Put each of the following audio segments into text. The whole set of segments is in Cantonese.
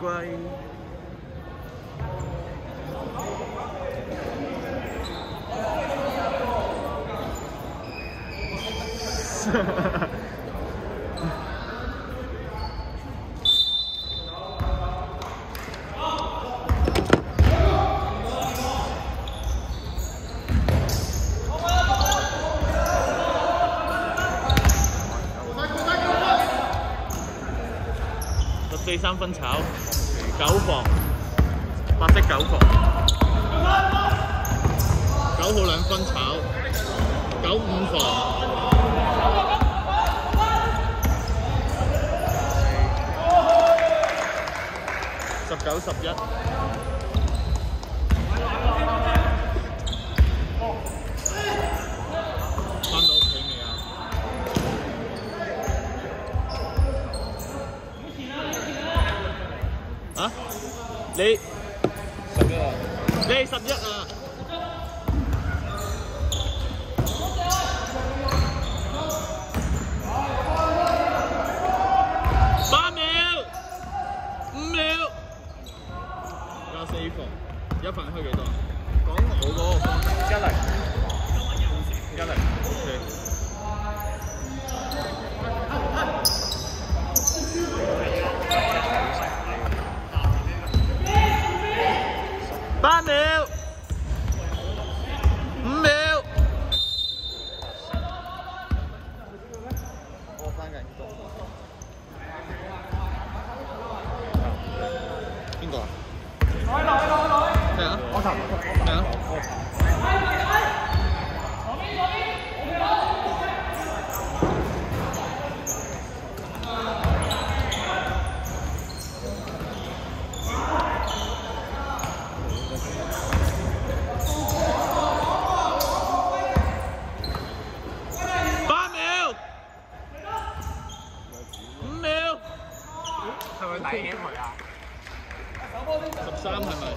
乖。14三分炒，9防，白色9防，9號2分炒，9 5防，19 11。翻到屋企未啊？啊？你11啊？你11啊？8秒，5秒，加4防，一份開幾多？講我嗰個方10，10，OK。8秒，5秒。我翻緊工。邊個啊？咩啊？我頭。咩啊？8秒，5秒。係咪抵起佢啊？13係咪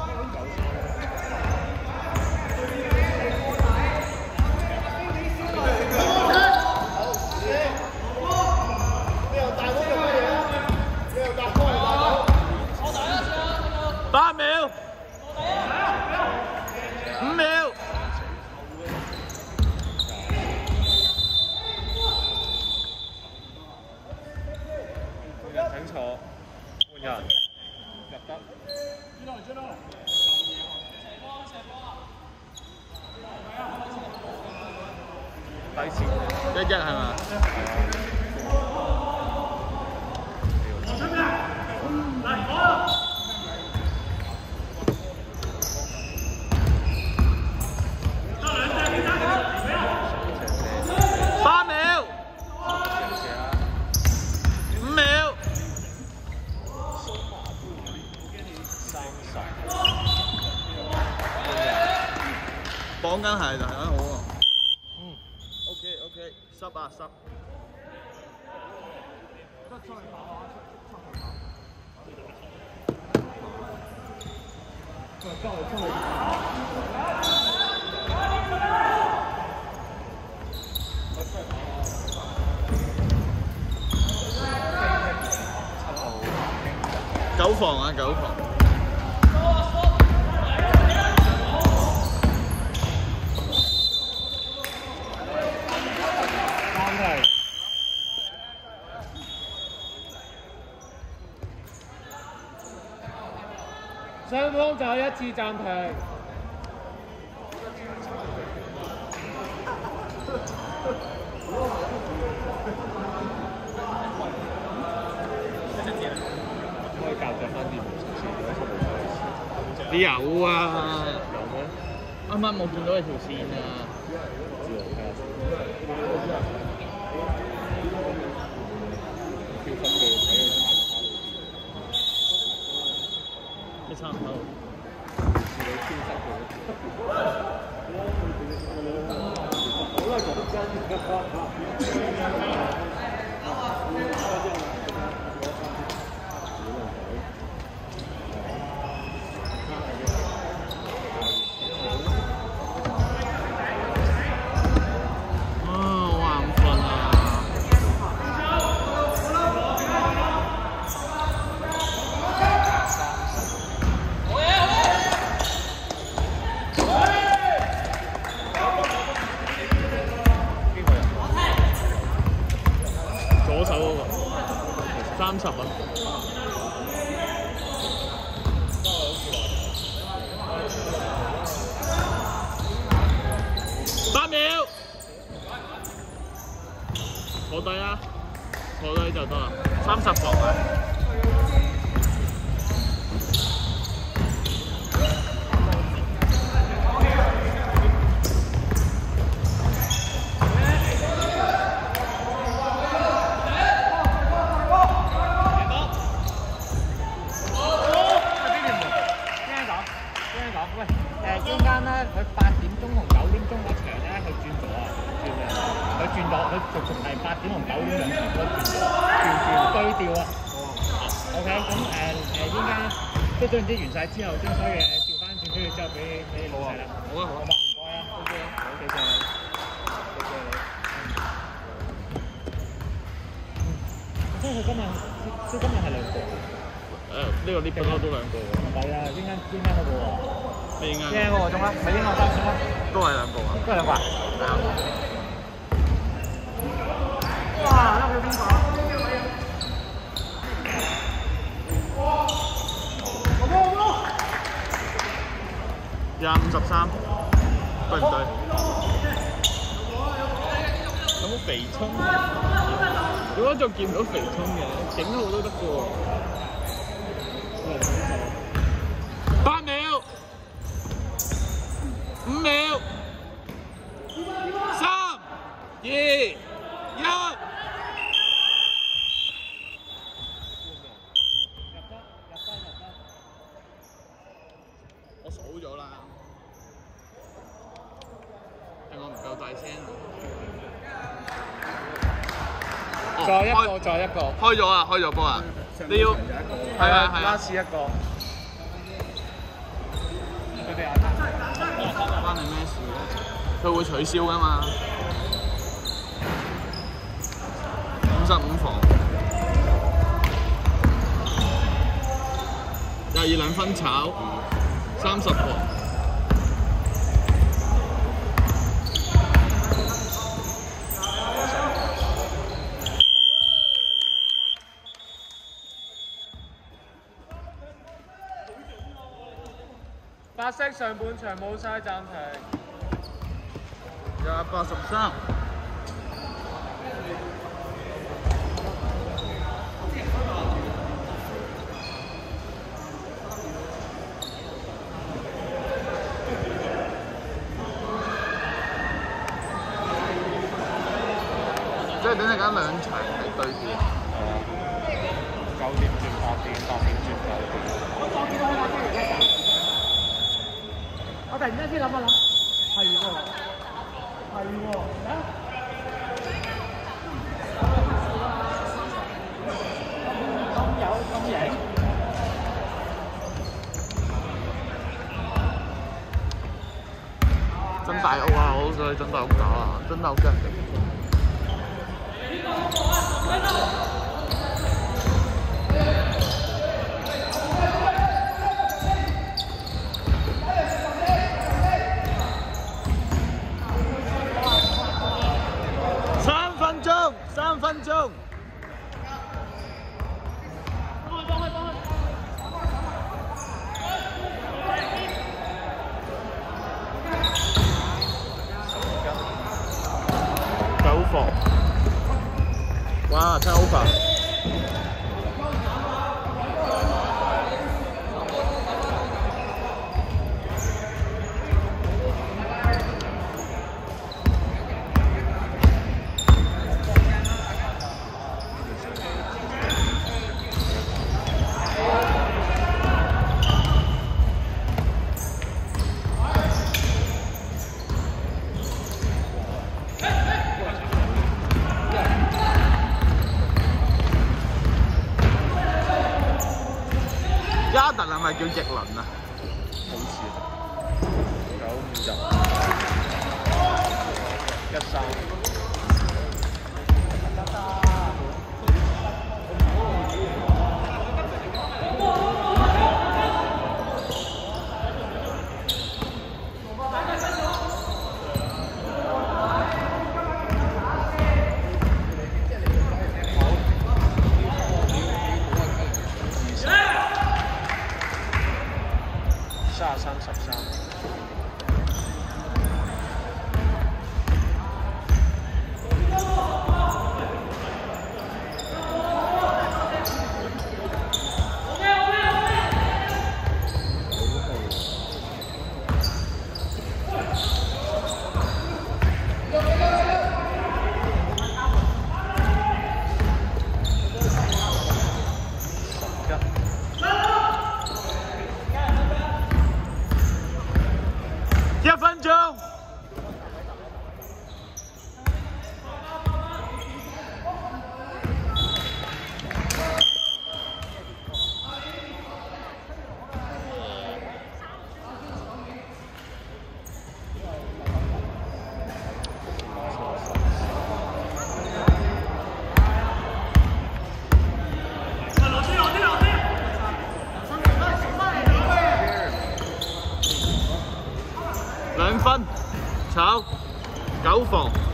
？8秒，5秒。請坐，換人入得。底線1-1係嘛？8秒，5秒。綁緊鞋就係好喎。OK，濕啊濕。9防啊，9防。 雙方就1次暫停。可以教咗翻啲你有啊？有咩？啱啱冇見到你條線啊！咩差唔多？好啦，講真。 30房啊！ 喂，中間咧，佢8點鐘同9點鐘嗰場咧，佢轉咗啊，佢轉咗，佢仲係8點同9點兩場都轉咗，對調啊。OK， 咁依家都總之完晒之後，將所有嘢調翻轉，跟住之後俾你老細啦。好啊，好啊，唔該啊 ，OK 啊，好，謝謝你，謝謝你。即係佢今日係2個。 呢個呢不嬲都2個喎。 唔係啊，邊間嗰個喎？ 邊間嗰個鐘啦，咪邊個3鐘啦？ 都係2個啊。 都係2個啊？係啊。哇！咁佢邊個 ？25-13，對唔對？有冇肥葱？如果仲見唔到肥葱嘅，整好都得嘅喎。8秒，5秒，3、2、1。我數咗啦，係我唔夠大聲。 再一個，再一個。 開咗啊！開咗波啊！你要係啊係啊。 拉屎一個。佢哋關你咩事咧？佢會取消㗎嘛？55房，22兩分炒，30房。 白色上半場冇晒暫停。 83。即係等陣間2場係對住。 9點轉8點，8點轉9點。我突然間先諗一諗，係喎，係喎，咁有咁型， 真大屋啊！我好想去真大屋搞啊！真大屋真係勁。3分鐘。9房。哇！真係好快。加特係咪叫翼輪啊？ 好似9、5、13。 13。 炒9防。